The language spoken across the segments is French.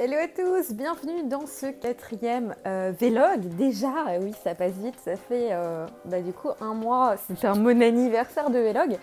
Hello à tous, bienvenue dans ce quatrième vlog. Déjà, oui, ça passe vite, ça fait du coup un mois, c'était mon anniversaire de vlog.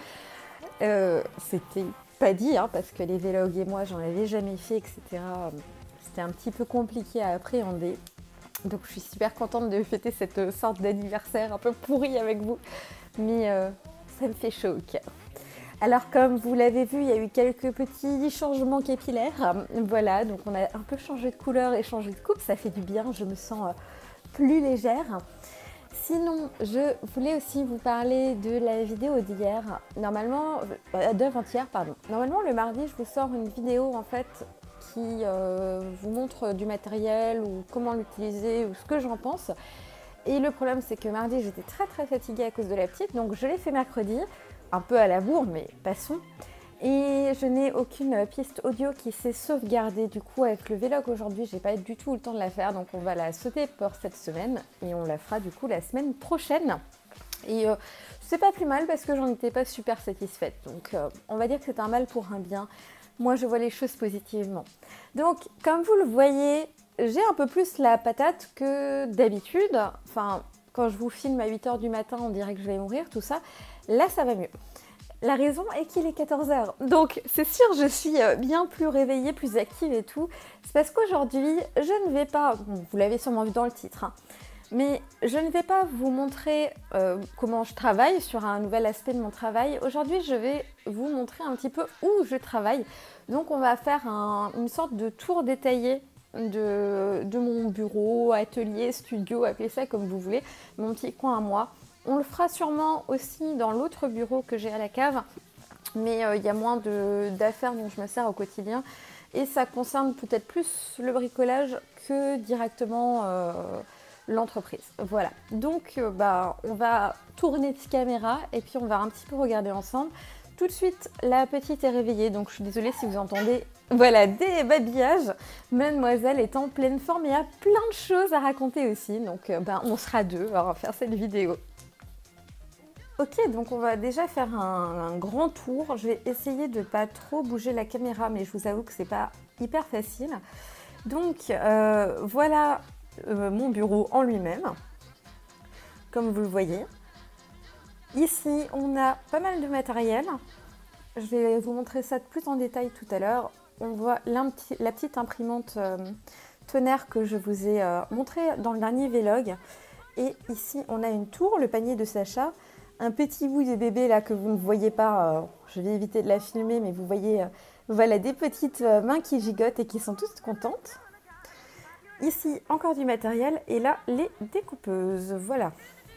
C'était pas dit, hein, parce que les vlogs et moi, j'en avais jamais fait, etc. C'était un petit peu compliqué à appréhender. Donc je suis super contente de fêter cette sorte d'anniversaire un peu pourri avec vous. Mais ça me fait chaud au cœur. Alors comme vous l'avez vu, il y a eu quelques petits changements capillaires. Voilà, donc on a un peu changé de couleur et changé de coupe, ça fait du bien, je me sens plus légère. Sinon, je voulais aussi vous parler de la vidéo d'hier. Normalement, d'avant-hier, pardon. Normalement, le mardi, je vous sors une vidéo en fait qui vous montre du matériel ou comment l'utiliser ou ce que j'en pense. Et le problème, c'est que mardi, j'étais très fatiguée à cause de la petite, donc je l'ai fait mercredi. Un peu à la bourre, mais passons. Et je n'ai aucune piste audio qui s'est sauvegardée. Du coup, avec le vlog aujourd'hui, j'ai pas du tout eu le temps de la faire. Donc, on va la sauter pour cette semaine. Et on la fera du coup la semaine prochaine. Et c'est pas plus mal parce que j'en étais pas super satisfaite. Donc, on va dire que c'est un mal pour un bien. Moi, je vois les choses positivement. Donc, comme vous le voyez, j'ai un peu plus la patate que d'habitude. Enfin, quand je vous filme à 8 h du matin, on dirait que je vais mourir, tout ça. Là, ça va mieux. La raison est qu'il est 14 h. Donc, c'est sûr, je suis bien plus réveillée, plus active et tout. C'est parce qu'aujourd'hui, je ne vais pas... Bon, vous l'avez sûrement vu dans le titre, hein, mais je ne vais pas vous montrer comment je travaille sur un nouvel aspect de mon travail. Aujourd'hui, je vais vous montrer un petit peu où je travaille. Donc, on va faire une sorte de tour détaillé de mon bureau, atelier, studio, appelez ça comme vous voulez, mon petit coin à moi. On le fera sûrement aussi dans l'autre bureau que j'ai à la cave, mais il y a moins d'affaires dont je me sers au quotidien et ça concerne peut-être plus le bricolage que directement l'entreprise. Voilà, donc on va tourner de caméra et puis on va un petit peu regarder ensemble. Tout de suite, la petite est réveillée, donc je suis désolée si vous entendez des babillages. Mademoiselle est en pleine forme et a plein de choses à raconter aussi, donc on sera deux, on va faire cette vidéo. Ok, donc on va déjà faire un grand tour. Je vais essayer de ne pas trop bouger la caméra, mais je vous avoue que c'est pas hyper facile. Donc voilà mon bureau en lui-même, comme vous le voyez. Ici, on a pas mal de matériel. Je vais vous montrer ça plus en détail tout à l'heure. On voit la petite imprimante tonnerre que je vous ai montré dans le dernier vlog. Et ici, on a une tour, le panier de Sacha. Un petit bout de bébé là que vous ne voyez pas, je vais éviter de la filmer, mais vous voyez voilà, des petites mains qui gigotent et qui sont toutes contentes. Ici, encore du matériel et là, les découpeuses, voilà.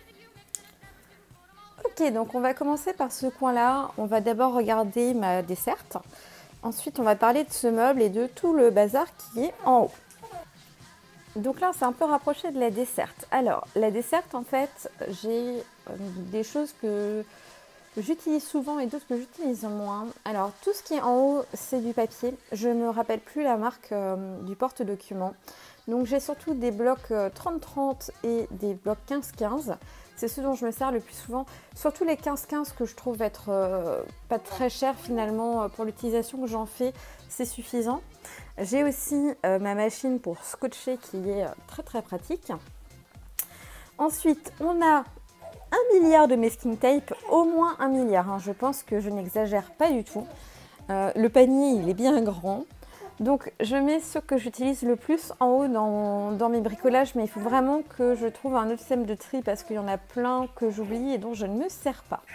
Ok, donc on va commencer par ce coin-là. On va d'abord regarder ma desserte. Ensuite, on va parler de ce meuble et de tout le bazar qui est en haut. Donc là, on s'est un peu rapproché de la desserte. Alors, la desserte, en fait, j'ai des choses que j'utilise souvent et d'autres que j'utilise moins. Alors, tout ce qui est en haut, c'est du papier. Je ne me rappelle plus la marque du porte-document. Donc, j'ai surtout des blocs 30-30 et des blocs 15-15. C'est ce dont je me sers le plus souvent. Surtout les 15-15 que je trouve être pas très cher finalement pour l'utilisation que j'en fais, c'est suffisant. J'ai aussi ma machine pour scotcher qui est très pratique. Ensuite, on a 1 milliard de masking tape, au moins 1 milliard. Hein. Je pense que je n'exagère pas du tout. Le panier, il est bien grand. Donc, je mets ce que j'utilise le plus en haut dans mes bricolages, mais il faut vraiment que je trouve un autre système de tri parce qu'il y en a plein que j'oublie et dont je ne me sers pas.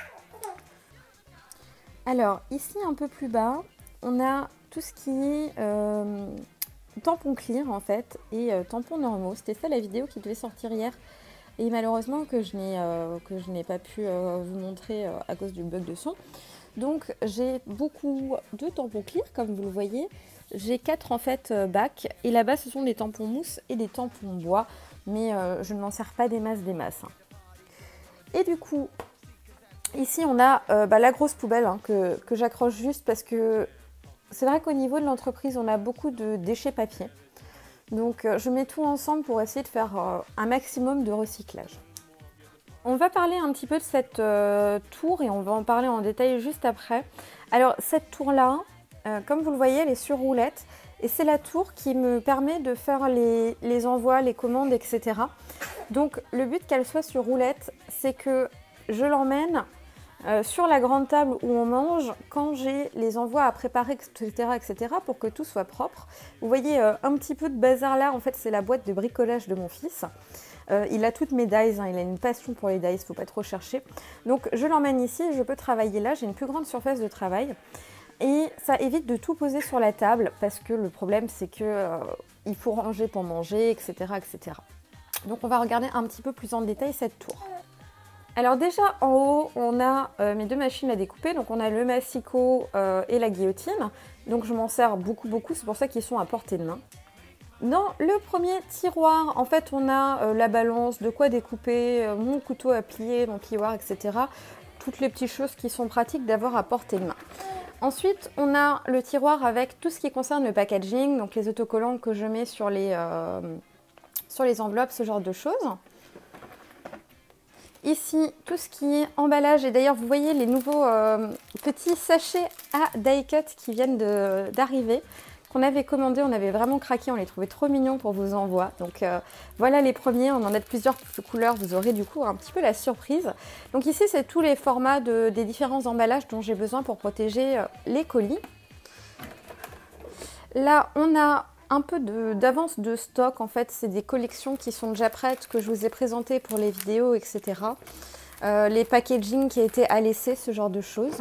Alors, ici, un peu plus bas, on a tout ce qui est tampons clear en fait et tampons normaux. C'était ça la vidéo qui devait sortir hier et malheureusement que je n'ai pas pu vous montrer à cause du bug de son. Donc j'ai beaucoup de tampons clear comme vous le voyez. J'ai 4 en fait bacs et là-bas ce sont des tampons mousse et des tampons bois mais je ne m'en sers pas des masses. Hein. Et du coup ici on a la grosse poubelle hein, que j'accroche juste parce que c'est vrai qu'au niveau de l'entreprise, on a beaucoup de déchets papier. Donc je mets tout ensemble pour essayer de faire un maximum de recyclage. On va parler un petit peu de cette tour et on va en parler en détail juste après. Alors cette tour-là, comme vous le voyez, elle est sur roulette Et c'est la tour qui me permet de faire les envois, les commandes, etc. Donc le but qu'elle soit sur roulette, c'est que je l'emmène sur la grande table où on mange quand j'ai les envois à préparer, etc., etc., pour que tout soit propre. Vous voyez un petit peu de bazar là, en fait c'est la boîte de bricolage de mon fils. Il a toutes mes dies, hein, il a une passion pour les dies, faut pas trop chercher. Donc je l'emmène ici, je peux travailler là, j'ai une plus grande surface de travail. Et ça évite de tout poser sur la table parce que le problème c'est que il faut ranger pour manger, etc., etc. Donc on va regarder un petit peu plus en détail cette tour. Alors déjà en haut on a mes deux machines à découper, donc on a le massicot et la guillotine. Donc je m'en sers beaucoup, c'est pour ça qu'ils sont à portée de main. Dans le premier tiroir, en fait on a la balance, de quoi découper, mon couteau à plier, mon plioir, etc. Toutes les petites choses qui sont pratiques d'avoir à portée de main. Ensuite, on a le tiroir avec tout ce qui concerne le packaging, donc les autocollants que je mets sur les enveloppes, ce genre de choses. Ici, tout ce qui est emballage, et d'ailleurs, vous voyez les nouveaux petits sachets à die cut qui viennent d'arriver, qu'on avait commandé, on avait vraiment craqué, on les trouvait trop mignons pour vos envois. Donc voilà les premiers, on en a de plusieurs couleurs, vous aurez du coup un petit peu la surprise. Donc ici c'est tous les formats des différents emballages dont j'ai besoin pour protéger les colis. Là on a un peu d'avance de stock, en fait c'est des collections qui sont déjà prêtes, que je vous ai présentées pour les vidéos, etc. Les packaging qui a été à laisser, ce genre de choses.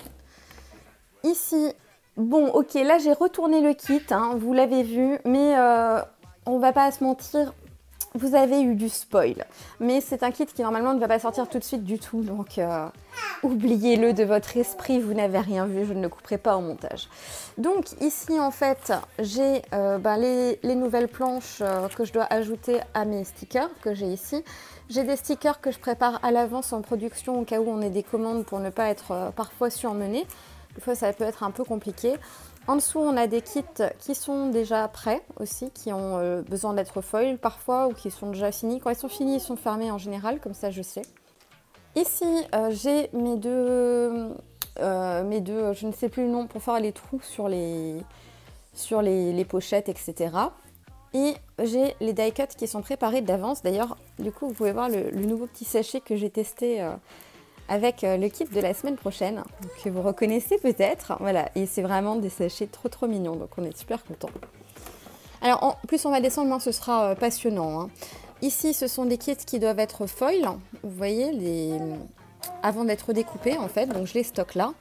Ici, bon, ok, là j'ai retourné le kit, hein, vous l'avez vu, mais on va pas se mentir, vous avez eu du spoil. Mais c'est un kit qui normalement ne va pas sortir tout de suite du tout, donc oubliez-le de votre esprit, vous n'avez rien vu, je ne le couperai pas au montage. Donc ici en fait, j'ai les nouvelles planches que je dois ajouter à mes stickers que j'ai ici. J'ai des stickers que je prépare à l'avance en production au cas où on ait des commandes pour ne pas être parfois surmené. Des fois, ça peut être un peu compliqué. En dessous, on a des kits qui sont déjà prêts aussi, qui ont besoin d'être foil parfois ou qui sont déjà finis. Quand ils sont finis, ils sont fermés en général, comme ça je sais. Ici, j'ai mes deux, je ne sais plus le nom, pour faire les trous sur les pochettes, etc. Et j'ai les die cuts qui sont préparés d'avance. D'ailleurs, du coup, vous pouvez voir le nouveau petit sachet que j'ai testé avec le kit de la semaine prochaine, que vous reconnaissez peut-être. Voilà, et c'est vraiment des sachets trop mignons, donc on est super contents. Alors, plus on va descendre, ce sera passionnant, hein. Ici, ce sont des kits qui doivent être foil, vous voyez, avant d'être découpés, en fait, donc je les stocke là.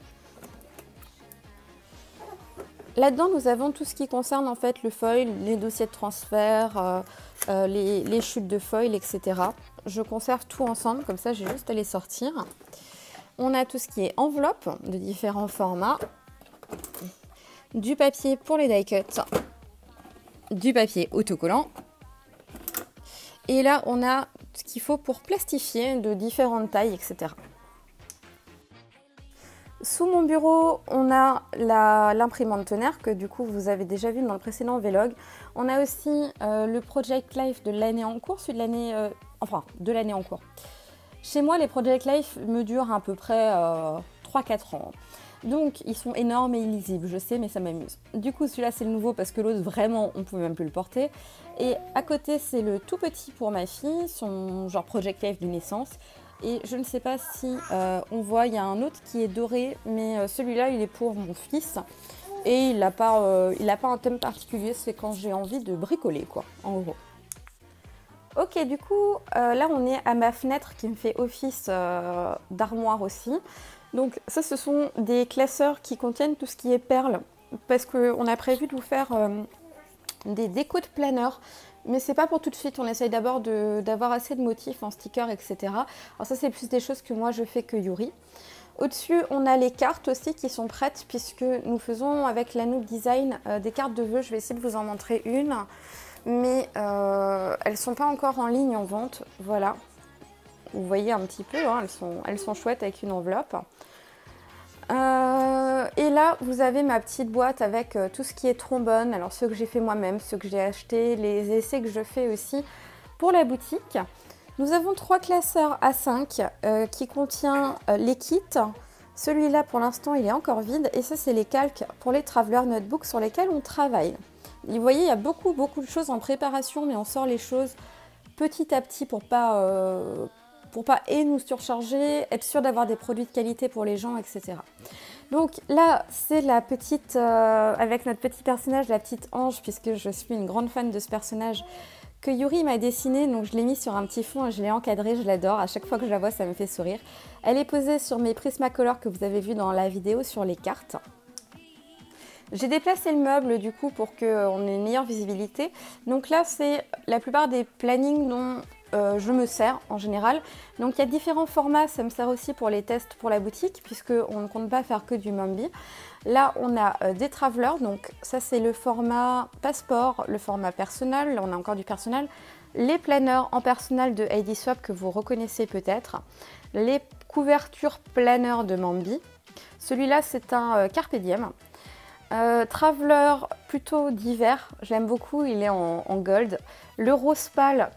Là-dedans, nous avons tout ce qui concerne, en fait, le foil, les dossiers de transfert, les chutes de foil, etc. Je conserve tout ensemble, comme ça, j'ai juste à les sortir. On a tout ce qui est enveloppe de différents formats, du papier pour les die cuts, du papier autocollant. Et là, on a ce qu'il faut pour plastifier de différentes tailles, etc. Sous mon bureau, on a l'imprimante tonnerre que du coup vous avez déjà vu dans le précédent vlog. On a aussi le Project Life de l'année en cours, celui de l'année, de l'année en cours. Chez moi, les Project Life me durent à peu près 3-4 ans. Donc ils sont énormes et illisibles, je sais, mais ça m'amuse. Du coup, celui-là c'est le nouveau parce que l'autre vraiment on pouvait même plus le porter. Et à côté, c'est le tout petit pour ma fille, son genre Project Life de naissance. Et je ne sais pas si on voit, il y a un autre qui est doré, mais celui-là il est pour mon fils. Et il n'a pas un thème particulier, c'est quand j'ai envie de bricoler, quoi, en gros. Ok, du coup, là on est à ma fenêtre qui me fait office d'armoire aussi. Donc ça, ce sont des classeurs qui contiennent tout ce qui est perles, parce qu'on a prévu de vous faire des décos de planeur. Mais c'est pas pour tout de suite, on essaye d'abord d'avoir assez de motifs en stickers, etc. Alors ça, c'est plus des choses que moi je fais que Yuri. Au-dessus, on a les cartes aussi qui sont prêtes, puisque nous faisons avec la Noob Design des cartes de vœux. Je vais essayer de vous en montrer une, mais elles sont pas encore en ligne en vente, voilà. Vous voyez un petit peu, hein, elles sont chouettes avec une enveloppe. Et là, vous avez ma petite boîte avec tout ce qui est trombone. Alors ceux que j'ai fait moi-même, ceux que j'ai achetés, les essais que je fais aussi pour la boutique. Nous avons 3 classeurs A5 qui contient les kits. Celui-là, pour l'instant, il est encore vide. Et ça, c'est les calques pour les Traveler Notebook sur lesquels on travaille. Vous voyez, il y a beaucoup de choses en préparation, mais on sort les choses petit à petit pour pas et nous surcharger, être sûr d'avoir des produits de qualité pour les gens, etc. Donc là, c'est la petite, avec notre petit personnage, la petite Ange, puisque je suis une grande fan de ce personnage, que Yuri m'a dessiné, donc je l'ai mis sur un petit fond et je l'ai encadré, je l'adore. À chaque fois que je la vois, ça me fait sourire. Elle est posée sur mes Prismacolor que vous avez vu dans la vidéo sur les cartes. J'ai déplacé le meuble du coup pour qu'on ait une meilleure visibilité. Donc là, c'est la plupart des plannings dont je me sers en général. Donc il y a différents formats, ça me sert aussi pour les tests pour la boutique puisqu'on ne compte pas faire que du Mombi. Là, on a des travelers, donc ça c'est le format passeport, le format personnel, là on a encore du personnel. Les planeurs en personnel de Heidi Swap que vous reconnaissez peut-être. Les couvertures planeurs de Mombi. Celui-là c'est un Carpe Diem. Traveler plutôt d'hiver, je l'aime beaucoup, il est en gold. Le rose pâle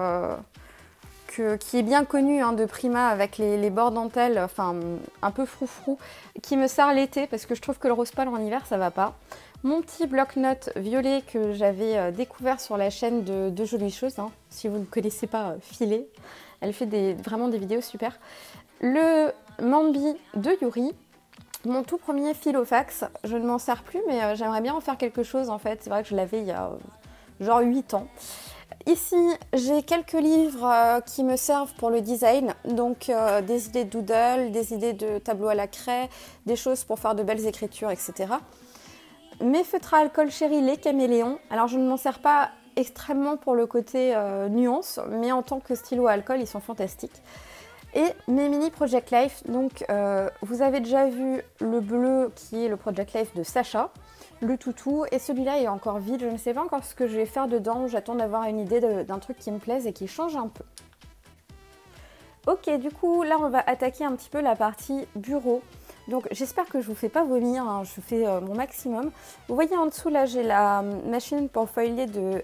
qui est bien connu de Prima avec les bords dentelles, enfin un peu froufrou, qui me sert l'été parce que je trouve que le rose pâle en hiver ça va pas. Mon petit bloc-notes violet que j'avais découvert sur la chaîne de Jolies Choses, si vous ne connaissez pas, filez, elle fait vraiment des vidéos super. Le Mombi de Yuri. Mon tout premier Filofax, je ne m'en sers plus mais j'aimerais bien en faire quelque chose en fait, c'est vrai que je l'avais il y a genre 8 ans. Ici j'ai quelques livres qui me servent pour le design, donc des idées de doodle, des idées de tableaux à la craie, des choses pour faire de belles écritures, etc. Mes feutres à alcool chéri, les caméléons, alors je ne m'en sers pas extrêmement pour le côté nuance, mais en tant que stylo à alcool ils sont fantastiques. Et mes mini Project Life, donc vous avez déjà vu le bleu qui est le Project Life de Sacha, le toutou, et celui-là est encore vide, je ne sais pas encore ce que je vais faire dedans, j'attends d'avoir une idée d'un truc qui me plaise et qui change un peu. Ok, du coup là on va attaquer un petit peu la partie bureau. Donc j'espère que je vous fais pas vomir, je fais mon maximum. Vous voyez en dessous là j'ai la machine pour feuiller de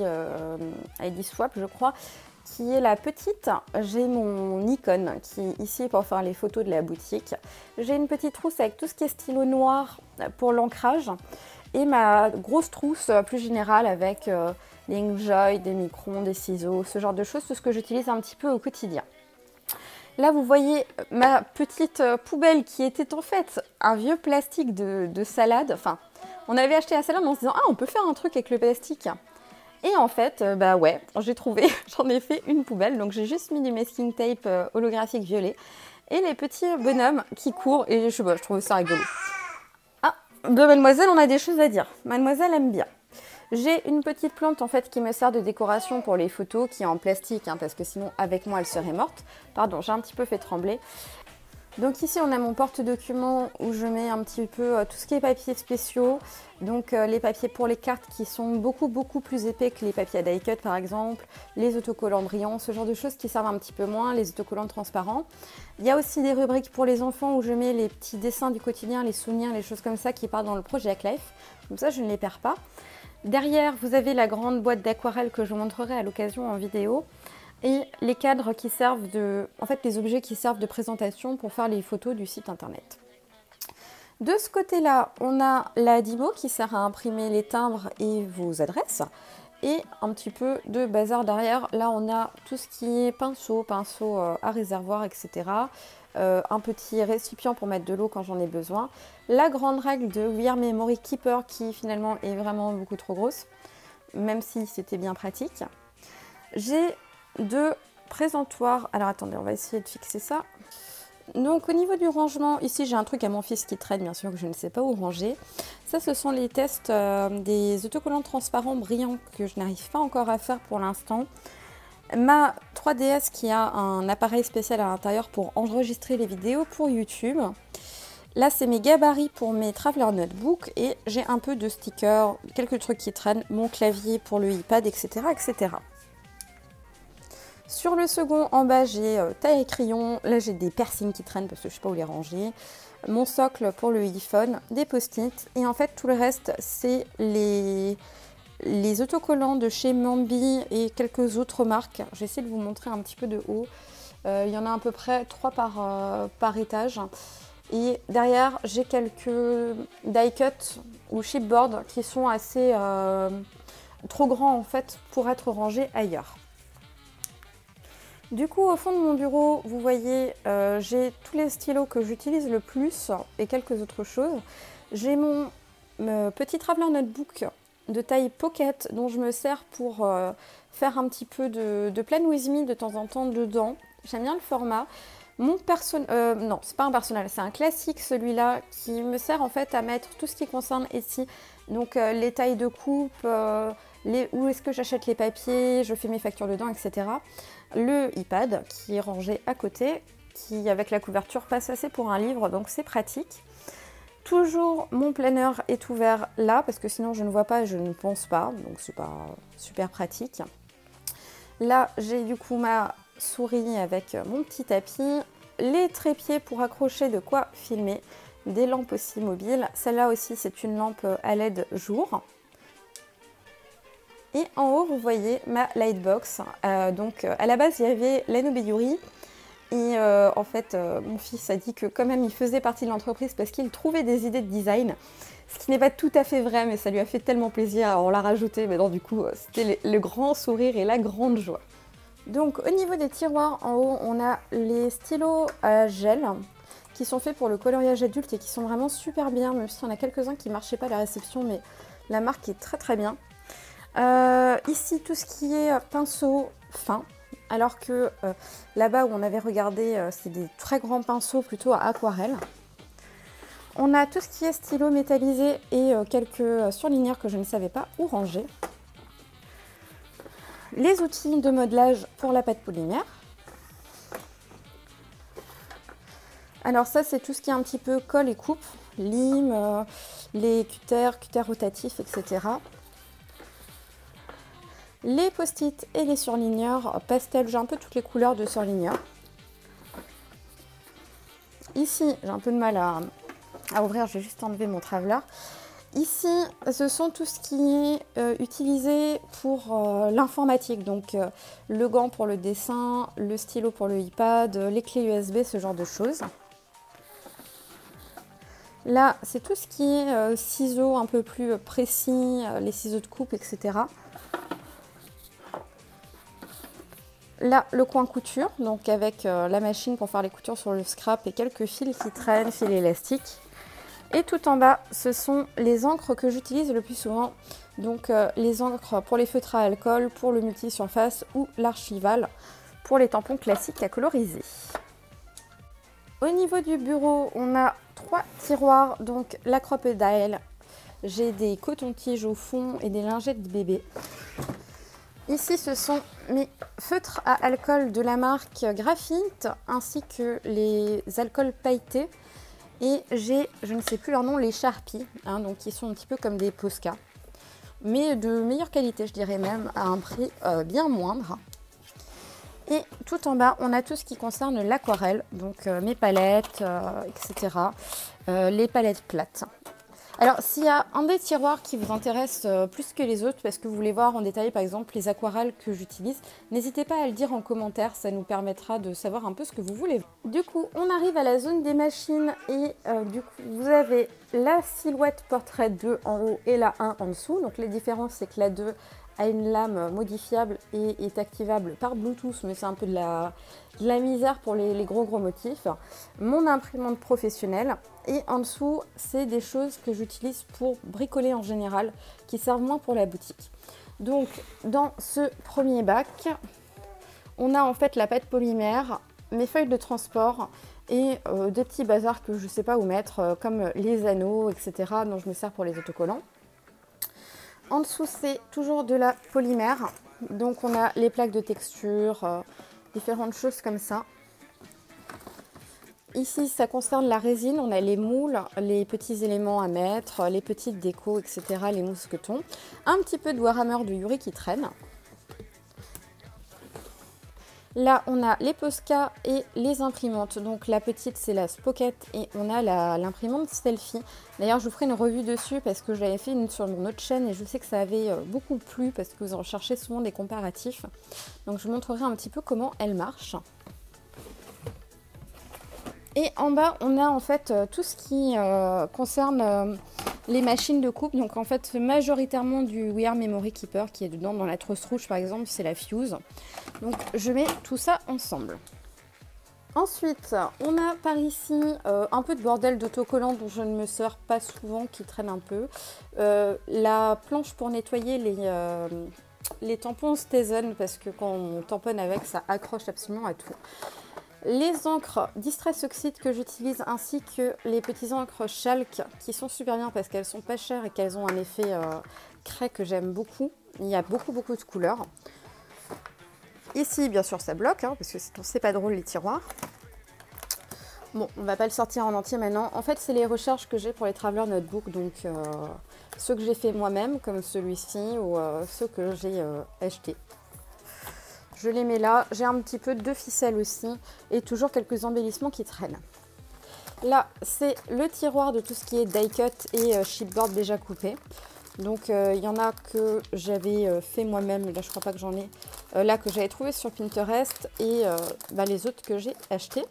Heidi Swap je crois, qui est la petite. J'ai mon Nikon qui est ici pour faire les photos de la boutique. J'ai une petite trousse avec tout ce qui est stylo noir pour l'ancrage et ma grosse trousse plus générale avec des Inkjoy, des microns, des ciseaux, ce genre de choses, tout ce que j'utilise un petit peu au quotidien. Là vous voyez ma petite poubelle qui était en fait un vieux plastique de salade. Enfin, on avait acheté la salade en se disant ah on peut faire un truc avec le plastique. Et en fait, bah ouais, j'ai trouvé, j'en ai fait une poubelle. Donc j'ai juste mis du masking tape holographique violet et les petits bonhommes qui courent. Et je sais pas, je trouve ça rigolo. Ah, de Mademoiselle, on a des choses à dire. Mademoiselle aime bien. J'ai une petite plante en fait qui me sert de décoration pour les photos, qui est en plastique, parce que sinon avec moi elle serait morte. Pardon, j'ai un petit peu fait trembler. Donc ici on a mon porte-documents où je mets un petit peu tout ce qui est papiers spéciaux, donc les papiers pour les cartes qui sont beaucoup plus épais que les papiers à die cut par exemple, les autocollants brillants, ce genre de choses qui servent un petit peu moins, les autocollants transparents. Il y a aussi des rubriques pour les enfants où je mets les petits dessins du quotidien, les souvenirs, les choses comme ça qui partent dans le Project Life, comme ça je ne les perds pas. Derrière vous avez la grande boîte d'aquarelle que je vous montrerai à l'occasion en vidéo. Et les cadres qui servent en fait les objets qui servent de présentation pour faire les photos du site internet. De ce côté-là, on a la Dymo qui sert à imprimer les timbres et vos adresses. Et un petit peu de bazar derrière. Là, on a tout ce qui est pinceau à réservoir, etc. Un petit récipient pour mettre de l'eau quand j'en ai besoin. La grande règle de We Are Memory Keeper qui finalement est vraiment beaucoup trop grosse, même si c'était bien pratique. J'ai deux présentoirs. Alors attendez, on va essayer de fixer ça. Donc au niveau du rangement, ici j'ai un truc à mon fils qui traîne, bien sûr que je ne sais pas où ranger. Ça, ce sont les tests des autocollants transparents brillants que je n'arrive pas encore à faire pour l'instant. Ma 3DS qui a un appareil spécial à l'intérieur pour enregistrer les vidéos pour YouTube. Là, c'est mes gabarits pour mes Traveler Notebook et j'ai un peu de stickers, quelques trucs qui traînent, mon clavier pour le iPad, etc. etc. Sur le second, en bas, j'ai taille et crayon. Là, j'ai des piercings qui traînent parce que je ne sais pas où les ranger. Mon socle pour le iPhone, des post-it. Et en fait, tout le reste, c'est les autocollants de chez Mombi et quelques autres marques. J'essaie de vous montrer un petit peu de haut. Il y en a à peu près 3 par étage. Et derrière, j'ai quelques die cut ou chipboard qui sont assez trop grands en fait pour être rangés ailleurs. Du coup, au fond de mon bureau, vous voyez, j'ai tous les stylos que j'utilise le plus et quelques autres choses. J'ai mon petit traveler notebook de taille pocket dont je me sers pour faire un petit peu de plan with me de temps en temps dedans. J'aime bien le format. Non, c'est pas un personnel, c'est un classique celui-là qui me sert en fait à mettre tout ce qui concerne Etsy. Donc les tailles de coupe, où est-ce que j'achète les papiers, je fais mes factures dedans, etc. Le iPad qui est rangé à côté, qui avec la couverture passe assez pour un livre, donc c'est pratique. Toujours mon planner est ouvert là, parce que sinon je ne vois pas et je ne pense pas, donc c'est pas super pratique. Là, j'ai du coup ma souris avec mon petit tapis, les trépieds pour accrocher de quoi filmer, des lampes aussi mobiles. Celle-là aussi, c'est une lampe à LED jour. Et en haut, vous voyez ma lightbox. Donc, à la base, il y avait l'Anobeyuri. Et en fait, mon fils a dit que quand même, il faisait partie de l'entreprise parce qu'il trouvait des idées de design. Ce qui n'est pas tout à fait vrai, mais ça lui a fait tellement plaisir. Alors, on l'a rajouté, mais donc, du coup, c'était le grand sourire et la grande joie. Donc, au niveau des tiroirs, en haut, on a les stylos à gel qui sont faits pour le coloriage adulte et qui sont vraiment super bien, même s'il y en a quelques-uns qui ne marchaient pas à la réception, mais la marque est très très bien. Ici, tout ce qui est pinceau fin, alors que là-bas où on avait regardé, c'est des très grands pinceaux plutôt à aquarelle. On a tout ce qui est stylo métallisé et quelques surligneurs que je ne savais pas où ranger. Les outils de modelage pour la pâte polymère. Alors ça, c'est tout ce qui est un petit peu colle et coupe, lime, les cutters rotatifs, etc. Les post-it et les surligneurs pastel, j'ai un peu toutes les couleurs de surligneurs. Ici, j'ai un peu de mal à ouvrir, je vais juste enlever mon traveler. Ici, ce sont tout ce qui est utilisé pour l'informatique, donc le gant pour le dessin, le stylo pour le iPad, les clés USB, ce genre de choses. Là, c'est tout ce qui est ciseaux un peu plus précis, les ciseaux de coupe, etc. Là, le coin couture, donc avec la machine pour faire les coutures sur le scrap et quelques fils qui traînent, fils élastiques. Et tout en bas, ce sont les encres que j'utilise le plus souvent. Donc les encres pour les feutres à alcool, pour le multi-surface ou l'archival, pour les tampons classiques à coloriser. Au niveau du bureau, on a 3 tiroirs, donc la crocodile. J'ai des cotons-tiges au fond et des lingettes de bébé. Ici, ce sont mes feutres à alcool de la marque Graphite, ainsi que les alcools pailletés. Et j'ai, je ne sais plus leur nom, les Sharpie, donc qui sont un petit peu comme des Posca, mais de meilleure qualité, je dirais même, à un prix bien moindre. Et tout en bas, on a tout ce qui concerne l'aquarelle, donc mes palettes, etc. Les palettes plates. Alors, s'il y a un des tiroirs qui vous intéresse plus que les autres, parce que vous voulez voir en détail, par exemple, les aquarelles que j'utilise, n'hésitez pas à le dire en commentaire, ça nous permettra de savoir un peu ce que vous voulez. Du coup, on arrive à la zone des machines et du coup, vous avez la Silhouette Portrait 2 en haut et la 1 en dessous. Donc, les différences, c'est que la 2 a une lame modifiable et est activable par Bluetooth, mais c'est un peu de la misère pour les gros motifs. Mon imprimante professionnelle. Et en dessous, c'est des choses que j'utilise pour bricoler en général, qui servent moins pour la boutique. Donc, dans ce premier bac, on a en fait la pâte polymère, mes feuilles de transport et des petits bazars que je ne sais pas où mettre, comme les anneaux, etc., dont je me sers pour les autocollants. En dessous, c'est toujours de la polymère. Donc, on a les plaques de texture, différentes choses comme ça. Ici, ça concerne la résine. On a les moules, les petits éléments à mettre, les petites décos, etc., les mousquetons. Un petit peu de Warhammer de Yuri qui traîne. Là, on a les Posca et les imprimantes. Donc, la petite, c'est la Spocket et on a l'imprimante Selfie. D'ailleurs, je vous ferai une revue dessus parce que je l'avais fait une sur mon autre chaîne et je sais que ça avait beaucoup plu parce que vous en recherchez souvent des comparatifs. Donc, je vous montrerai un petit peu comment elle marche. Et en bas, on a en fait tout ce qui concerne les machines de coupe. Donc en fait, majoritairement du We Are Memory Keeper qui est dedans. Dans la trousse rouge, par exemple, c'est la Fuse. Donc je mets tout ça ensemble. Ensuite, on a par ici un peu de bordel d'autocollants dont je ne me sers pas souvent, qui traîne un peu. La planche pour nettoyer les tampons Stazen, parce que quand on tamponne avec, ça accroche absolument à tout. Les encres Distress Oxide que j'utilise, ainsi que les petits encres Chalk qui sont super bien parce qu'elles sont pas chères et qu'elles ont un effet craie que j'aime beaucoup. Il y a beaucoup de couleurs. Ici, bien sûr, ça bloque, hein, parce que c'est pas drôle les tiroirs. Bon, on va pas le sortir en entier maintenant. En fait, c'est les recherches que j'ai pour les Traveler Notebook, donc ceux que j'ai fait moi-même, comme celui-ci, ou ceux que j'ai achetés. Je les mets là. J'ai un petit peu de ficelle aussi, et toujours quelques embellissements qui traînent. Là, c'est le tiroir de tout ce qui est die cut et chipboard déjà coupé. Donc il y en a que j'avais fait moi-même, là je crois pas que j'en ai, là que j'avais trouvé sur Pinterest, et les autres que j'ai achetés.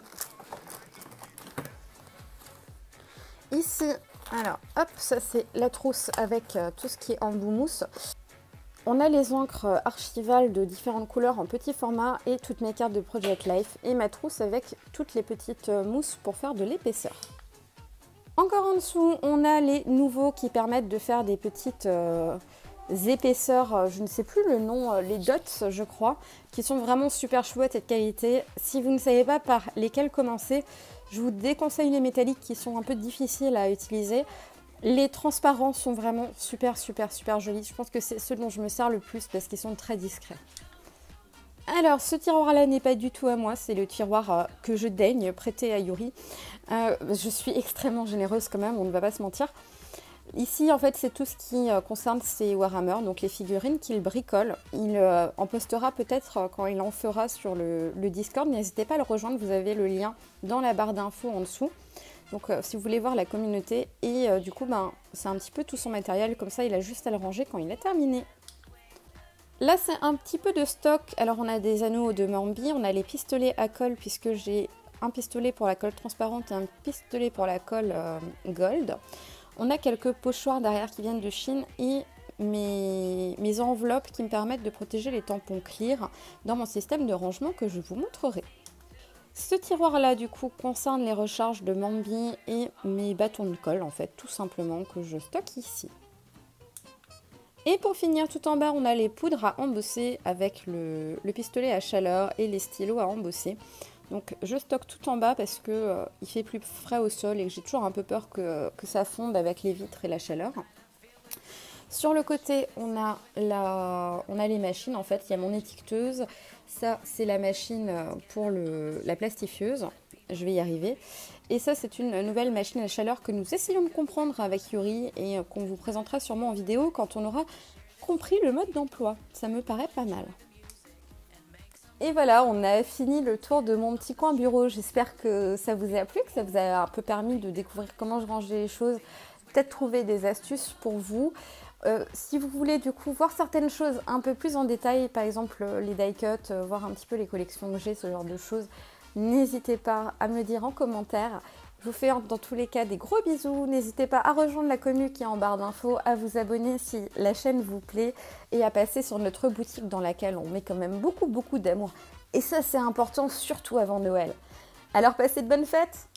Ici, alors hop, ça c'est la trousse avec tout ce qui est embout mousse. On a les encres archivales de différentes couleurs en petit format et toutes mes cartes de Project Life et ma trousse avec toutes les petites mousses pour faire de l'épaisseur. Encore en dessous, on a les nouveaux qui permettent de faire des petites épaisseurs, je ne sais plus le nom, les dots je crois, qui sont vraiment super chouettes et de qualité. Si vous ne savez pas par lesquels commencer, je vous déconseille les métalliques qui sont un peu difficiles à utiliser. Les transparents sont vraiment super jolis. Je pense que c'est ceux dont je me sers le plus parce qu'ils sont très discrets. Alors, ce tiroir-là n'est pas du tout à moi, c'est le tiroir que je daigne prêter à Yuri. Je suis extrêmement généreuse quand même, on ne va pas se mentir. Ici, en fait, c'est tout ce qui concerne ses Warhammer, donc les figurines qu'il bricole. Il en postera peut-être quand il en fera sur le Discord. N'hésitez pas à le rejoindre, vous avez le lien dans la barre d'infos en dessous. Donc si vous voulez voir la communauté, et du coup, c'est un petit peu tout son matériel, comme ça il a juste à le ranger quand il a terminé. Là, c'est un petit peu de stock. Alors, on a des anneaux de Morbi, on a les pistolets à colle, puisque j'ai un pistolet pour la colle transparente et un pistolet pour la colle gold. On a quelques pochoirs derrière qui viennent de Chine et mes enveloppes qui me permettent de protéger les tampons clear dans mon système de rangement que je vous montrerai. Ce tiroir-là, du coup, concerne les recharges de Morbi et mes bâtons de colle, en fait, tout simplement, que je stocke ici. Et pour finir, tout en bas, on a les poudres à embosser avec le pistolet à chaleur et les stylos à embosser. Donc je stocke tout en bas parce que il fait plus frais au sol et que j'ai toujours un peu peur que ça fonde avec les vitres et la chaleur. Sur le côté, on a les machines, en fait, il y a mon étiqueteuse. Ça, c'est la machine pour la plastifieuse. Je vais y arriver. Et ça, c'est une nouvelle machine à chaleur que nous essayons de comprendre avec Yuri et qu'on vous présentera sûrement en vidéo quand on aura compris le mode d'emploi. Ça me paraît pas mal. Et voilà, on a fini le tour de mon petit coin bureau. J'espère que ça vous a plu, que ça vous a un peu permis de découvrir comment je rangeais les choses, peut-être trouver des astuces pour vous. Si vous voulez du coup voir certaines choses un peu plus en détail, par exemple les die cut, voir un petit peu les collections que j'ai, ce genre de choses, n'hésitez pas à me le dire en commentaire. Je vous fais dans tous les cas des gros bisous. N'hésitez pas à rejoindre la commu qui est en barre d'infos, à vous abonner si la chaîne vous plaît et à passer sur notre boutique dans laquelle on met quand même beaucoup d'amour. Et ça, c'est important, surtout avant Noël. Alors passez de bonnes fêtes!